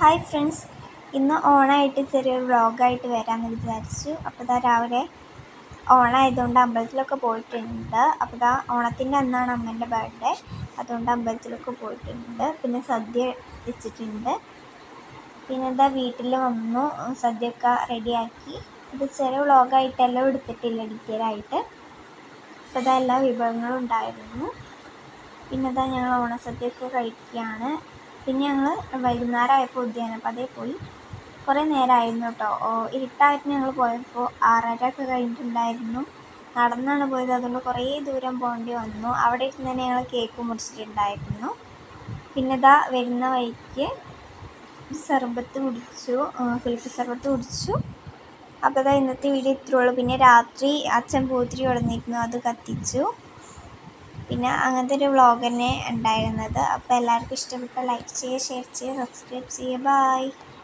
Hi friends, ഇന്ന് ഓണമായിട്ട് ചെറിയൊരു വ്ളോഗായിട്ട് വരാമെന്ന് വിചാരിച്ചു. അപ്പോൾ രാവിലെ ഓണമായതുകൊണ്ട് അമ്പലത്തിലൊക്കെ പോയിട്ടുണ്ട്. അപ്പോൾ ഓണത്തിൻ്റെ അന്നാണ് അമ്മേൻ്റെ ബർത്ത്ഡേ, അതുകൊണ്ട് അമ്പലത്തിലൊക്കെ പോയിട്ടുണ്ട്. പിന്നെ സദ്യ വെച്ചിട്ടുണ്ട്. പിന്നെ വീട്ടിൽ വന്നു, സദ്യയൊക്കെ റെഡിയാക്കി. ഇത് ചെറിയ വ്ളോഗായിട്ടെല്ലാം എടുത്തിട്ടില്ല ഡീറ്റെയിലായിട്ട്. അപ്പോൾ എല്ലാ വിഭവങ്ങളും ഉണ്ടായിരുന്നു. പിന്നെ ഞങ്ങൾ ഓണസദ്യയൊക്കെ കഴിക്കുകയാണ്. പിന്നെ ഞങ്ങൾ വൈകുന്നേരമായപ്പോൾ ഉദ്യാനപാതയിൽ പോയി. കുറേ നേരമായിരുന്നു കേട്ടോ. ഇരുട്ടായിട്ട് ഞങ്ങൾ പോയപ്പോൾ 6:30 ഒക്കെ കഴിഞ്ഞിട്ടുണ്ടായിരുന്നു. നടന്നാണ് പോയത്, അതുകൊണ്ട് കുറേ ദൂരം പോകേണ്ടി വന്നു. അവിടെ ഇരുന്ന് തന്നെ ഞങ്ങൾ കേക്ക് മുറിച്ചിട്ടുണ്ടായിരുന്നു. പിന്നെ വരുന്ന വഴിക്ക് സർബത്ത് കുടിച്ചു, കുലുക്കി സർബത്ത് കുടിച്ചു. അപ്പോൾ ഇന്നത്തെ വീഡിയോ ഇത്രയേ ഉള്ളൂ. പിന്നെ രാത്രി അച്ഛൻ പൂത്തിരി കൊടുന്നിരുന്നു, അത് കത്തിച്ചു. പിന്നെ അങ്ങനത്തെ ഒരു വ്ളോഗ് തന്നെ ഉണ്ടായിരുന്നത്. അപ്പോൾ എല്ലാവർക്കും ഇഷ്ടപ്പെട്ട ലൈക്ക് ചെയ്യുക, ഷെയർ ചെയ്യുക, സബ്സ്ക്രൈബ് ചെയ്യുക. ബൈ.